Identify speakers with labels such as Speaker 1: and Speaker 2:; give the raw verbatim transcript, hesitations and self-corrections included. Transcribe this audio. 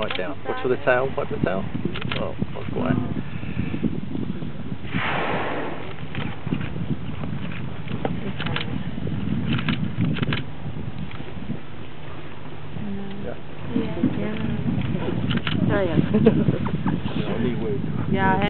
Speaker 1: right down. Watch for the tail, wipe the tail. Oh, that's why.
Speaker 2: Yeah. Yeah. Yeah.